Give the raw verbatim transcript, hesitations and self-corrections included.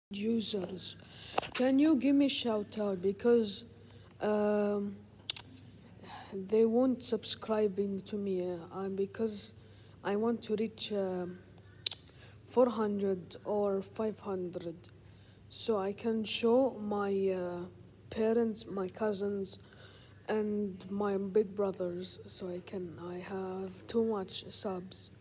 Users, can you give me shout out because um, they won't subscribing to me uh, because I want to reach um four hundred or five hundred so I can show my uh, parents, my cousins, and my big brothers, so I can I have too much subs.